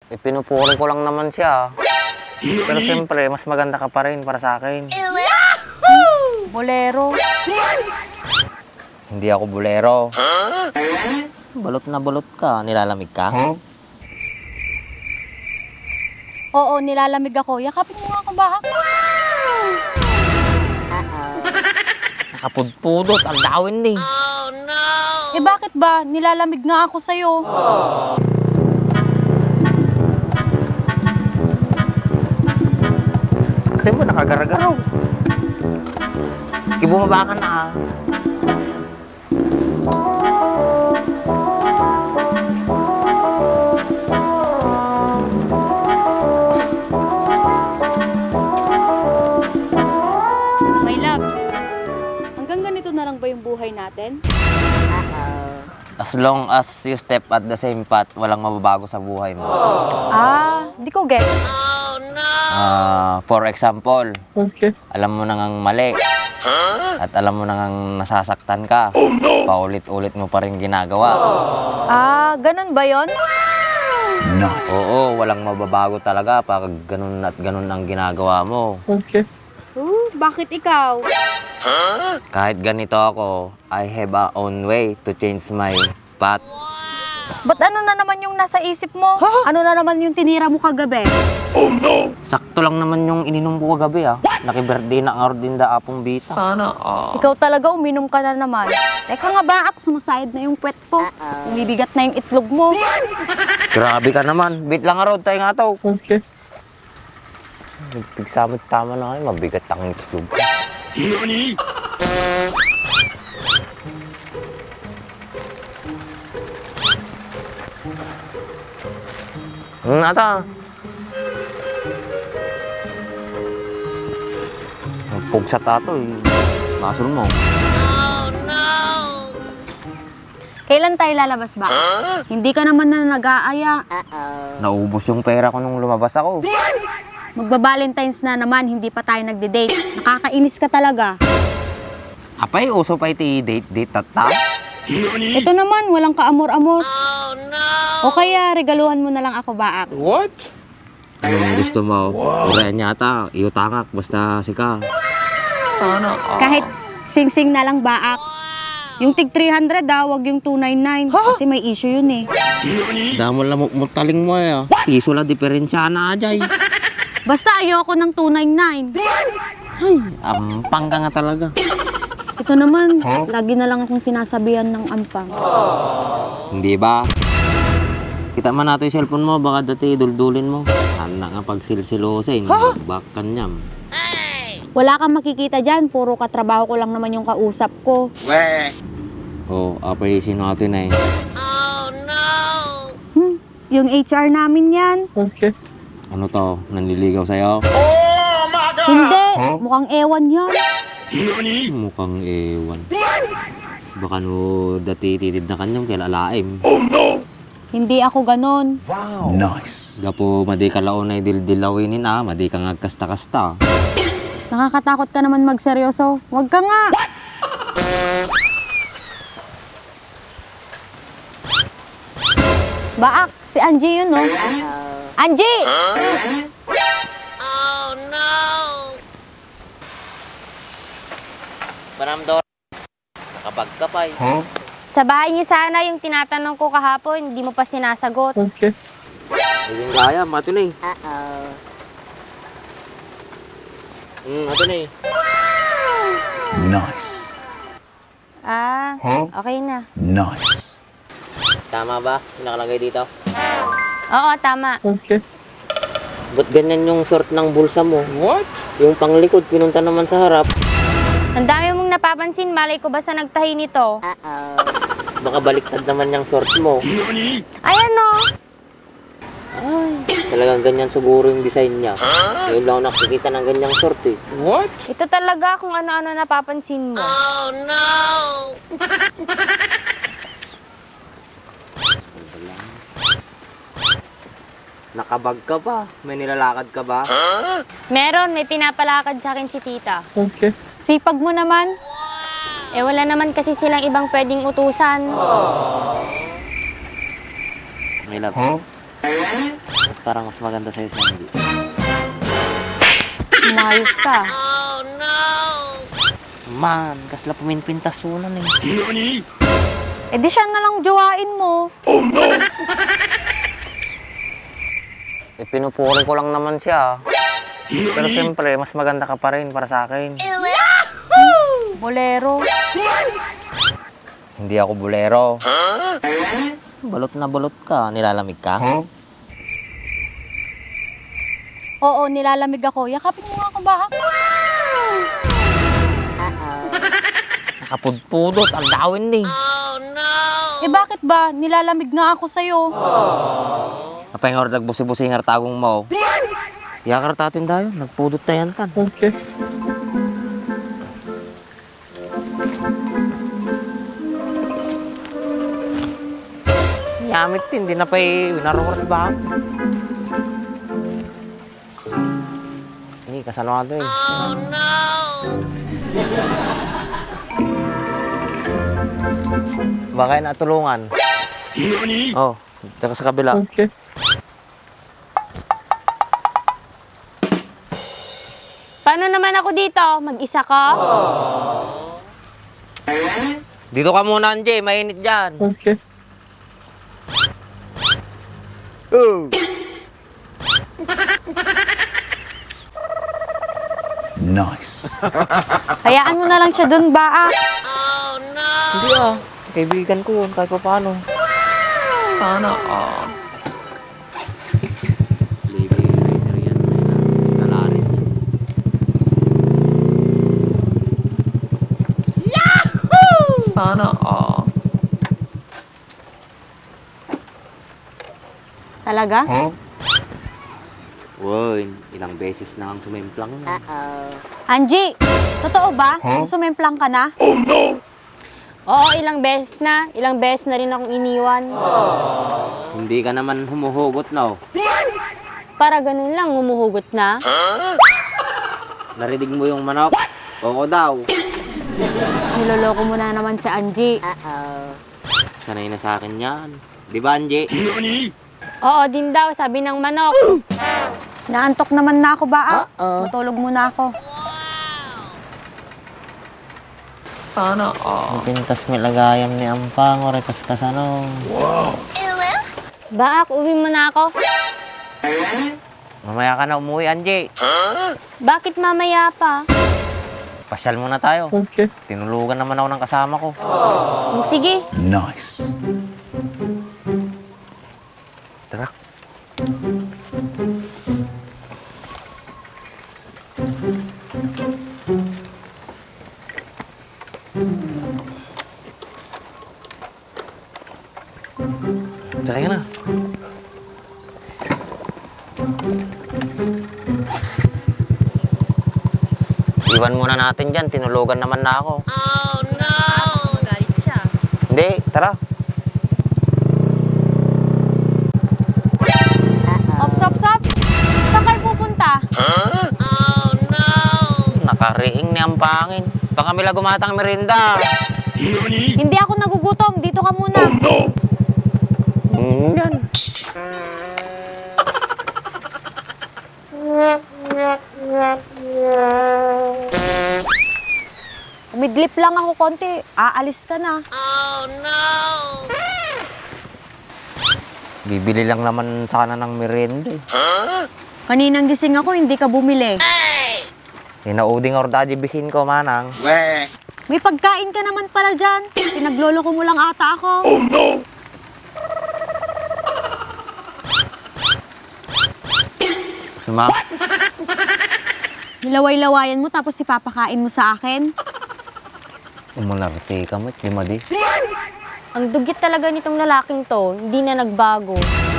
Pinupuri ko lang naman siya. Pero siyempre, mas maganda ka pa rin para sa akin. Bolero. Hindi ako bolero. Balot na balot ka. Nilalamig ka? Oo, nilalamig ako. Yakapin mo nga ako ba? Nakapudpudot. Ang dawin eh. Eh bakit ba? Nilalamig nga ako sa'yo. Ate mo, nakagaragaraw. Bumaba ka na. My loves, hanggang ganito na lang ba yung buhay natin? As long as you step at the same path, walang mababago sa buhay mo. Di ko get. For example, alam mo nang mali. At alam mo nang nasasaktan ka. Paulit-ulit mo pa rin ginagawa. Ganun ba yon? Oo, walang mababago talaga pag ganun at ganun ang ginagawa mo. Bakit ikaw? Kahit ganito ako, I have a own way to change my path. Ba't ano na naman yung nasa isip mo? Ano na naman yung tinira mo kagabi? Sakto lang naman yung ininom ko kagabi Naki-birthday na nga din da apong bita. Sana Ikaw talaga, uminom ka na naman. Teka nga ba, sumasayad na yung puwet ko. Umibigat na yung itlog mo. Grabe ka naman. Bit lang nga tayo nga to. Nagpigsamit tama na kayo, mabigat ang itlog. Ata. Nagpugsa tato Basol mo. Kailan tayo lalabas ba? Hindi ka naman na nag-aaya. Naubos yung pera ko nung lumabas ako. Magba-Valentine's na naman, hindi pa tayo nagde-date. Nakakainis ka talaga. Apay, uso pa iti date tata. Ito naman, walang kaamor-amor. O kaya, regaluhan mo na lang ako baak. Anong gusto mo? Urayan yata, iutangak, basta sika. Sana Kahit sing-sing na lang baak. Yung tig 300 wag yung 299. Kasi may issue yun eh. Damo lang mutaling mo Piso la diferensya na ajay. Basta ayoko ng 299. Ay, ampang ka nga talaga. Ito naman, lagi na lang akong sinasabihan ng ampang. Hindi ba? Kita man natin yung cellphone mo, baka dati duldulin mo. Sana nga pagsilsilosin, back kanyam. Wala kang makikita dyan, puro katrabaho ko lang naman yung kausap ko. Apay sino natin Yung HR namin yan. Ano to? Nanliligaw sa'yo? Hindi, mukhang ewan yan. Mukhang ewan. Baka no dati titid na kanyang kilalaim. Hindi ako ganon. Gapo madi ka laon ay dildilawinin madi ka ngagkasta-kasta. Nakakatakot ka naman magseryoso. Huwag ka nga. Baak, si Angie yun, no? Angie! Paramdor. Nakapagkapay. Sa bahay niyo sana yung tinatanong ko kahapon, hindi mo pa sinasagot. Yung kaya, mato na ato na Okay na. Tama ba? Nakalagay dito? Oo, tama. Ba't ganyan yung short ng bulsa mo? Yung panglikod, pinunta naman sa harap. Ang dami mong napapansin, malay ko ba sa nagtahi nito? Baka baliktad naman yung short mo. Ayan o. Talagang ganyan siguro yung design niya. Ngayon lang ako nakikita ng ganyang short Ito talaga kung ano-ano napapansin mo. Nakabag ka ba? May nilalakad ka ba? Meron, may pinapalakad sa akin si tita. Sipag mo naman. Eh wala naman kasi silang ibang pwedeng utusan. May love. parang mas maganda sa'yo si Angie. Umayos ka. Man, kasla puminpintas sunan eh. Eh di siya na lang jowain mo. Eh, pinupuri ko lang naman siya. Pero siyempre, mas maganda ka pa rin para sa akin. Bolero. Hindi ako bulero. Balot na balot ka. Nilalamig ka? Oo, nilalamig ako. Yakapin mo nga ako ba? Nakapudpudot. Ang dawin eh. Eh bakit ba? Nilalamig nga ako sa'yo. Kapay nga rin nagbusi-busi nga tagong mo. Yakar tatin tayo. Nagpudot na yan tan. Okay. Yamit din. Di na pa'y winarorat ba? Ini kasanwado eh. Oh no! Baka natulungan. Oh, dito sa kabila. Okay. Paano naman ako dito? Mag-isa ka? Dito ka muna, Angie. Mainit dyan. Okay. Oh. Nice. Hayaan mo na lang siya dun, Baa. Hindi ah. Kaibigan ko yun kahit pa paano. Sana Sana Talaga? Woy, ilang beses na ang sumimplang na. Angie, totoo ba? Sumemplang ka na? Oo, ilang beses na. Ilang beses na rin akong iniwan. Hindi ka naman humuhugot na oh. Para ganun lang, umuhugot na. Narinig mo yung manok? Oo daw. Niloloko mo na naman si Angie. Sanay na sa akin yan. Di ba, Angie? Oo din daw, sabi ng manok. Naantok naman na ako, Baa. Matulog muna ako. Sana Pintas may lagayam ni Ampang o repas ka sa no. Baak, uwi mo na ako. Mamaya ka na umuwi, Angie. Bakit mamaya pa? Pasyal muna tayo. Okay. Tinulugan naman ako ng kasama ko. Sige. Nice. Tara. Tara ka na. Iwan muna natin dyan. Tinulugan naman na ako. Oh, no! Magalit siya. Hindi, tara. Sop! Saan kayo pupunta? Nakariing ni Ampangin. Baka may lagumatang merinda. Hindi ako nagugutom. Dito ka muna. Yan. Umidlip lang ako konti. Aalis ka na. Bibili lang naman sana ng merinda. Kaninang gising ako, hindi ka bumili. Hinauding ordadya bisin ko, manang. May pagkain ka naman pala dyan. Pinaglolo ko mo lang ata ako. Suma, Nilaway-lawayan mo tapos ipapakain mo sa akin. umularte ka mo, lima di. Ang dugit talaga nitong lalaking to, hindi na nagbago.